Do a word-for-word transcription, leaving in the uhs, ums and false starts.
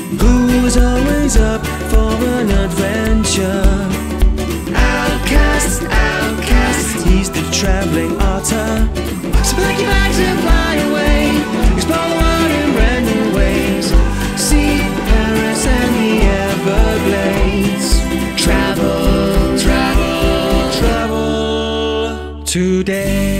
who is always up for an adventure. Outcast, outcast, he's the traveling otter. So pack your bags and fly away, explore the world in brand new ways. See Paris and the Everglades. Travel, travel, travel today.